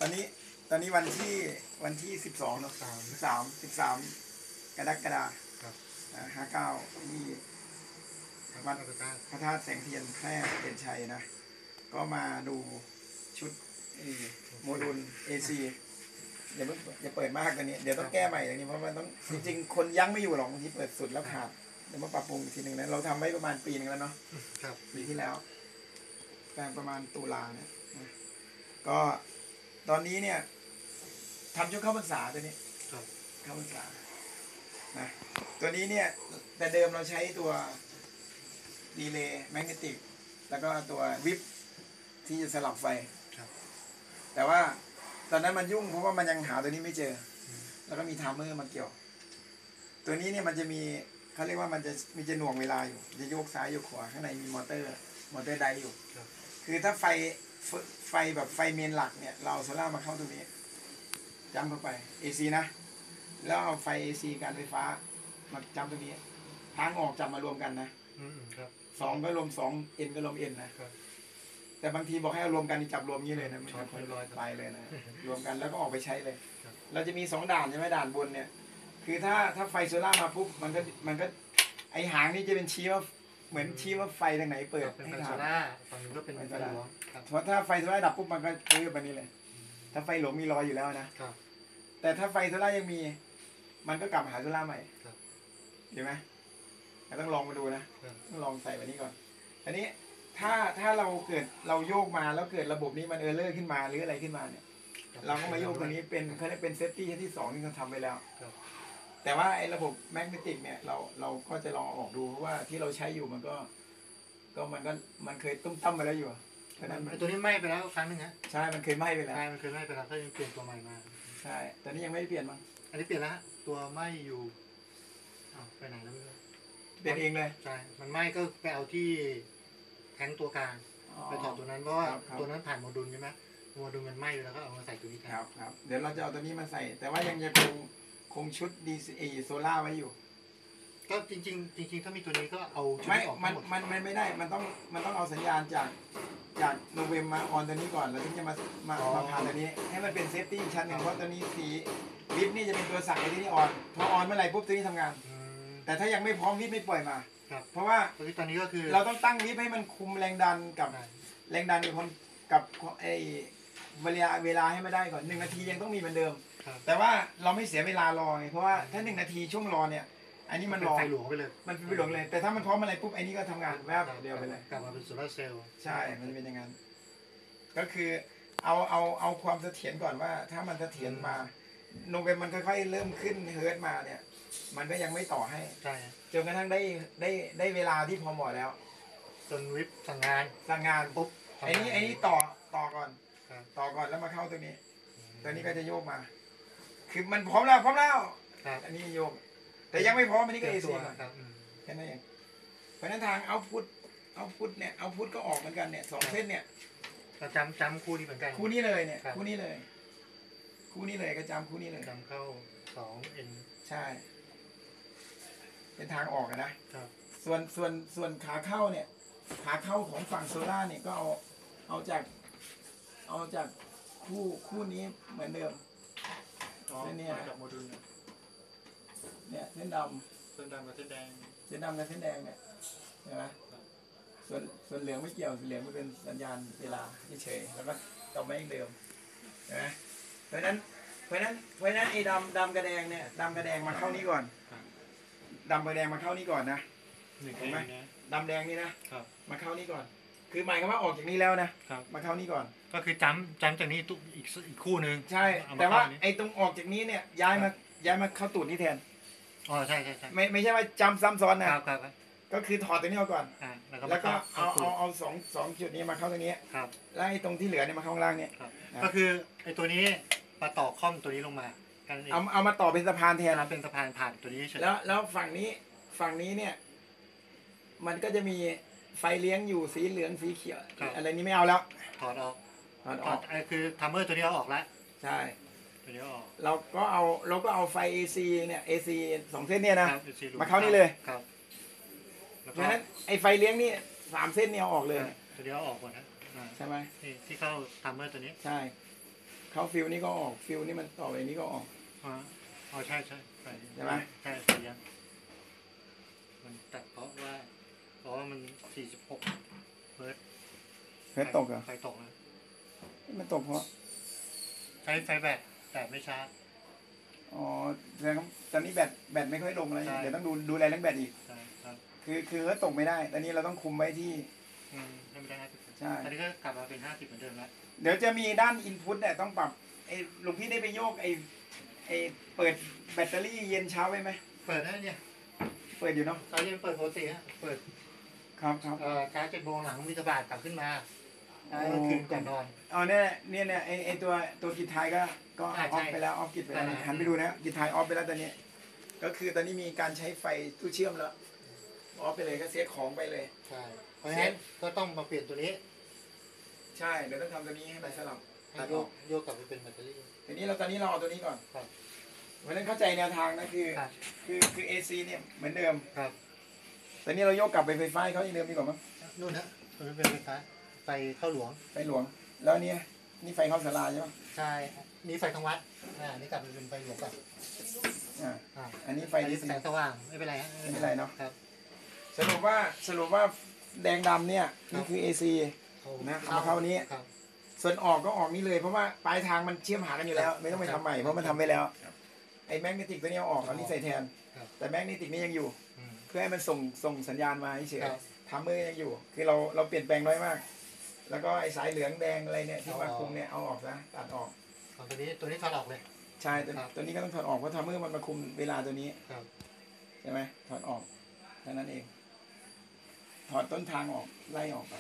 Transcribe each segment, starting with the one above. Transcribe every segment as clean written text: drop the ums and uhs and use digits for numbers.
อนนี้วันที่12 เนาะ13กรกฎาคม59ที่วัดพระธาตุแสงเทียนแพร่เด่นชัยนะก็มาดูชุดโมดูล AC อย่าเปิดมากกว่านี้เดี๋ยวต้องแก้ใหม่อย่างนี้เพราะมันต้องจริงๆคนยั้งไม่อยู่หรอกบางทีเปิดสุดแล้วขาดเดี๋ยวมาปรับปรุงอีกทีหนึ่งนะเราทำไว้ประมาณปีนึงแล้วเนาะปีที่แล้วประมาณตุลาเนี่ยก็ตอนนี้เนี่ยทำชุดเข้าพรรษาตัวนี้เข้าพรรษานะตัวนี้เนี่ยแต่เดิมเราใช้ตัวดีเลย์แมกเนติกแล้วก็ตัววิปที่จะสลับไฟแต่ว่าตอนนั้นมันยุ่งเพราะว่ามันยังหาตัวนี้ไม่เจอแล้วก็มีไทม์เมอร์มาเกี่ยวตัวนี้เนี่ยมันจะมีเขาเรียกว่ามันจะหน่วงเวลาอยู่จะโยกซ้ายโยกขวาข้างในมีมอเตอร์ไดอยู่คือถ้าไฟแบบไฟเมนหลักเนี่ยเราโซล่ามาเข้าตรงนี้จำเข้าไป AC นะแล้วเอาไฟ AC การไฟฟ้ามาจำตรงนี้ทางออกจับมารวมกันนะ2ก็รวม2 N ก็รวม N นะแต่บางทีบอกให้เอารวมกันจับรวมนี้เลยนะมันจะไปเลยนะรวมกันแล้วก็ออกไปใช้เลยเราจะมี2ด่านใช่ไหมด่านบนเนี่ยคือถ้าไฟโซล่ามาปุ๊บมันก็ไอหางนี่จะเป็นชี้ว่าเหมือนชี้ว่าไฟทางไหนเปิดให้ทำฝั่งนึงก็เป็นไฟหลวงเพราะถ้าไฟโซล่าดับปุ๊บมันก็เปิดแบบนี้เลยถ้าไฟหลวงมีรอยอยู่แล้วนะแต่ถ้าไฟโซล่ายังมีมันก็กลับหาโซล่าใหม่เห็นไหมต้องลองมาดูนะต้องลองใส่แบบนี้ก่อนอันนี้ถ้าเราโยกมาแล้วเกิดระบบนี้มันเออร์เลอร์ขึ้นมาหรืออะไรขึ้นมาเนี่ยเราก็มาโยกตัวนี้เขาเรียกเป็นเซฟตี้ที่2ที่เขาทำไปแล้วแต่ว่าไอ้ระบบแมกเนติกเนี่ยเราก็จะลองออกดูเพราะว่าที่เราใช้อยู่มันเคยตุ้มตั้มมาแล้วอยู่เพราะนั้นตัวนี้ไหม้ไปแล้วครั้งนึงฮะใช่มันเคยไหม้ไปแล้วมันเคยไหม้ไปแล้วก็ยังเปลี่ยนตัวใหม่มาใช่ตอนนี้ยังไม่ได้เปลี่ยนมั้งอันนี้เปลี่ยนแล้วตัวไหม้อยู่ไปไหนแล้วเปลี่ยนเองเลยใช่มันไหม้ก็ไปเอาที่แทงตัวกลางไปถอดตัวนั้นเพราะว่าตัวนั้นผ่านโมดูลใช่ไหมโมดูลมันไหม้แล้วก็เอามาใส่ตัวนี้ครับเดี๋ยวเราจะเอาตัวนี้มาใส่แต่ว่ายังจะคงชุดดีโซล่าไว้อยู่ก็จริงถ้ามีตัวนี้ก็เอาไม่มันไม่ได้มันต้องเอาสัญญาณจากโนเวมมาออนตัวนี้ก่อนแล้วถึงจะมาผ่านตัวนี้ให้มันเป็นเซฟตี้ชั้นหนึ่งเพราะตัวนี้สีวิปนี่จะเป็นตัวสั่งไอ้ที่นี่ออนพอออนเมื่อไหร่ปุ๊บตัวนี้ทำงานแต่ถ้ายังไม่พร้อมวิปไม่ปล่อยมาเพราะว่าตอนนี้ก็คือเราต้องตั้งวิปให้มันคุมแรงดันกับแรงดันกับไอ้เวลาให้ไม่ได้ก่อน1 นาทียังต้องมีเหมือนเดิมแต่ว่าเราไม่เสียเวลารอไงเพราะว่าถ้า1 นาทีช่วงรอเนี่ยอันนี้มันรอไฟหลวงไปเลยมันเป็นไฟหลวงเลยแต่ถ้ามันพร้อมอะไรปุ๊บไอ้นี่ก็ทำงานแวบเดียวไปเลยกลับมาเป็นโซลาร์เซลล์ใช่มันจะเป็นอย่างนั้นก็คือเอาความเสถียรก่อนว่าถ้ามันเสถียรมาโนเวมมันค่อยๆเริ่มขึ้นเฮิร์ตมาเนี่ยมันก็ยังไม่ต่อให้จนกระทั่งได้เวลาที่พอเหมาะแล้วจนวิปสั่งงานปุ๊บไอ้นี่ต่อก่อนแล้วมาเข้าตัวนี้ก็จะโยกมาคือมันพร้อมแล้วอันนี้โยกแต่ยังไม่พร้อมอันนี้ก็เอซีแค่นั้นเองเพราะนั้นทางเอาพุทเนี่ยเอาพุทก็ออกเหมือนกันเนี่ย2 เส้นเนี่ยจำคู่นี้เหมือนกันคู่นี้เลยเนี่ยคู่นี้เลยก็จำคู่นี้เลยจำเข้า2N ใช่เป็นทางออกนะส่วนขาเข้าเนี่ยขาเข้าของฝั่งโซล่าเนี่ยก็เอาจากคู่นี้เหมือนเดิมเส้นนี้จากโมดูลเนี่ยเส้นดำกับเส้นแดงเนี่ยใช่ไหมส่วนเหลืองไม่เกี่ยวเหลืองมันเป็นสัญญาณเวลาเฉยแล้วก็ต่อไม่เดิมใช่ไหมเพราะฉะนั้นไอ้ดำกระแดงเนี่ยดำกระแดงมาเข้านี้ก่อนดำกระแดงมาเข้านี้ก่อนนะเห็นไหมดำแดงนี่นะมาเข้านี้ก่อนคือหมายความว่าออกจากนี้แล้วนะมาเข้านี้ก่อนก็คือจำจากนี้อีกคู่หนึ่งใช่แต่ว่าไอ้ตรงออกจากนี้เนี่ยย้ายมาเข้าตูดนี่แทนใช่ไม่ใช่ว่าจำซ้ำซ้อนนะก็คือถอดตัวนี้ออกก่อนแล้วก็เอาสองจุดนี้มาเข้าตรงนี้แล้วไอ้ตรงที่เหลือเนี่ยมาเข้าข้างล่างเนี่ยก็คือไอ้ตัวนี้มาต่อค่อมตัวนี้ลงมาเอามาต่อเป็นสะพานแทนเป็นสะพานผ่านตัวนี้เฉยแล้วฝั่งนี้เนี่ยมันก็จะมีไฟเลี้ยงอยู่สีเหลืองสีเขียวอะไรนี้ไม่เอาแล้วถอดออกคือทัมเมอร์ตัวนี้เอาออกแล้วใช่ตัวนี้ออกเราก็เอาไฟ AC เนี่ย AC 2 เส้นเนี่ยนะมาเข้านี่เลยเพราะฉะนั้นไอ้ไฟเลี้ยงนี่3 เส้นเนี่ยเอาออกเลยตัวนี้เอาออกหมดนะใช่ไหมที่เข้าทัมเมอร์ตัวนี้ใช่เข้าฟิลนี่ก็ออกฟิลนี่มันต่อไปนี้ก็ออกอ๋อใช่ใช่ไหมใช่ใช่ยังมันตัดเพราะว่ามัน46เฮิร์ตเฮ้ยตกเหรอไฟตกนะมันตกเพราะใช้ไฟแบตแต่ไม่ชาร์จอ๋อแสดงว่าตอนนี้แบตไม่ค่อยลงเลยใช่เดี๋ยวต้องดูแลเรื่องแบตอีกใช่ครับคือก็ตกไม่ได้ตอนนี้เราต้องคุมไว้ที่ให้ไม่ได้50 ใช่ตอนนี้ก็กลับมาเป็น50เหมือนเดิมแล้วเดี๋ยวจะมีด้านอินพุตเนี่ยต้องปรับไอ้หลวงพี่ได้ไปโยกไอ้เปิดแบตเตอรี่เย็นเช้าไว้ไหมเปิดได้เนี่ยเปิดอยู่เนาะตอนนี้เปิดปกติฮะเปิดครับเช้า7 โมงหลังบิณฑบาตกลับขึ้นมาคืนก่อนนอนอ๋อเนี่ยไอ้ตัวกิจไทยก็อใช่อฟไปแล้วออฟกิจไปแล้วใช่หันไปดูนะกิจไทยออฟไปแล้วตอนนี้ ก็คือตอนนี้มีการใช้ไฟตู้เชื่อมแล้วออฟไปเลยก็เสียของไปเลยใช่เพราะฉะนั้นก็ต้องมาเปลี่ยนตัวนี้ใช่เดี๋ยวต้องทำตัวนี้ให้มันสลับให้ตัดโยออกโยกกลับไปเป็นแบตเตอรี่ตอนนี้ตอนนี้เราเอาตัวนี้ก่อนครับเพราะฉะนั้นเข้าใจแนวทางนะคือครับคือ AC เนี่ยเหมือนเดิมครับตอนนี้เราโยกกลับไปไฟฟ้าให้เขาอย่างเดิมดีกว่ามั้งนู่นนะตัวนี้เป็นไฟฟ้าไฟเข้าหลวงไฟหลวง แล้วเนี่ยนี่ไฟเข้าศาลาใช่ไหมใช่นี่ไฟทางวัดนี่กลับไปเป็นไฟหลวงก่อนอันนี้ไฟไฟดีแสงสว่างไม่เป็นไรฮะไม่เป็นไรเนาะครับสรุปว่าแดงดำเนี่ยนี่คือ AC นะเอามาเข้านี้ครับส่วนออกก็ออกนี่เลยเพราะว่าปลายทางมันเชื่อมหากันอยู่แล้ว ไม่ต้องไปทำใหม่เพราะมันทำไปแล้วไอ้แมกเนติกตัวนี้เอาออกเอานี่ใส่แทน แต่แมกเนติกนี่ยังอยู่ เพื่อให้มันส่งสัญญาณมาเฉยครับทำมือยังอยู่ คือเราเปลี่ยนแปลงน้อยมาก แล้วก็ไอ้สายเหลืองแดงอะไรเนี่ยที่มาคุมเนี่ยเอาออกซะตัดออกตัวนี้ถอดออกเลยใช่ตัวนี้ก็ต้องถอดออกเพราะทำมือมันมาคุมเวลาตัวนี้ครับใช่ไหมถอดออกแค่นั้นเอง ถอดต้นทางออกไล่ออกไป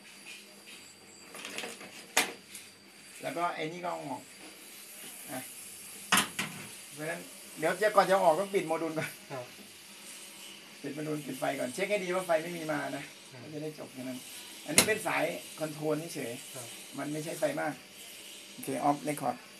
แล้วก็ไอ้นี่ก็เอาออกนะเพราะฉะนั้นเดี๋ยวก่อนจะออกต้องปิดโมดูลก่อนครับปิดโมดูลปิดไฟก่อนเช็คให้ดีว่าไฟไม่มีมานะก็จะได้จบแค่นั้นอันนี้เป็นสายคอนโทรลเฉยครับมันไม่ใช่ไฟมากโอเคออฟเรคคอร์ด